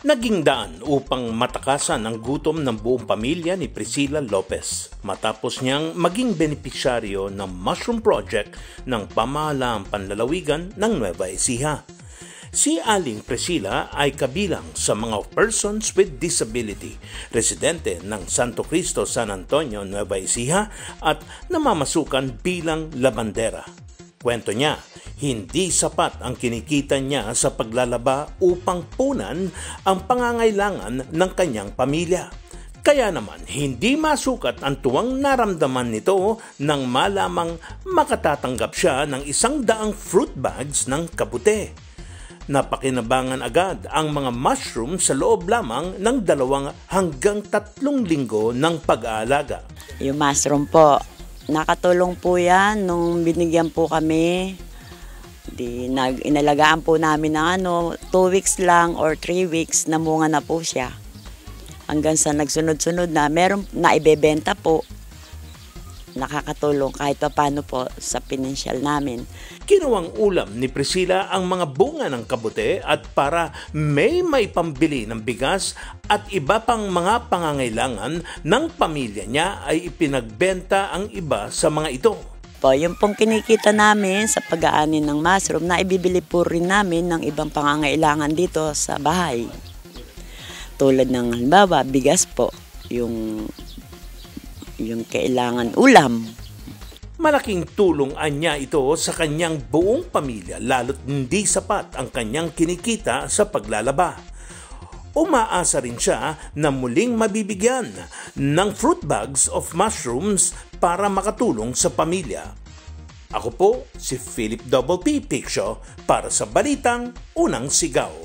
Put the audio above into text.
Naging daan upang matakasan ang gutom ng buong pamilya ni Priscilla Lopez matapos niyang maging benepisyaryo ng Mushroom Project ng pamahalaang panlalawigan ng Nueva Ecija. Si Aling Priscilla ay kabilang sa mga persons with disability, residente ng Santo Cristo, San Antonio, Nueva Ecija at namamasukan bilang labandera. Kwento niya, hindi sapat ang kinikita niya sa paglalaba upang punan ang pangangailangan ng kanyang pamilya. Kaya naman, hindi masukat ang tuwang naramdaman nito nang malamang makatatanggap siya ng 100 fruit bags ng kabute. Napakinabangan agad ang mga mushroom sa loob lamang ng 2 hanggang 3 linggo ng pag-aalaga. Yung mushroom po, nakatulong po yan nung binigyan po kami. Inalagaan po namin ng 2 weeks lang or 3 weeks na munga na po siya. Hanggang sa nagsunod-sunod na, meron na ibebenta po. Nakakatulong kahit paano po sa pinansyal namin. Kinuwang ulam ni Priscilla ang mga bunga ng kabute at para may pambili ng bigas at iba pang mga pangangailangan ng pamilya niya ay ipinagbenta ang iba sa mga ito. Yung pong kinikita namin sa pag-aani ng mushroom na ibibili po rin namin ng ibang pangangailangan dito sa bahay. Tulad ng halimbawa, bigas po, yung kailangan ulam. Malaking tulong anya ito sa kanyang buong pamilya lalo't hindi sapat ang kanyang kinikita sa paglalaba. Umaasa rin siya na muling mabibigyan ng fruit bags of mushrooms para makatulong sa pamilya. Ako po si Philip P. Piccio para sa Balitang Unang Sigaw.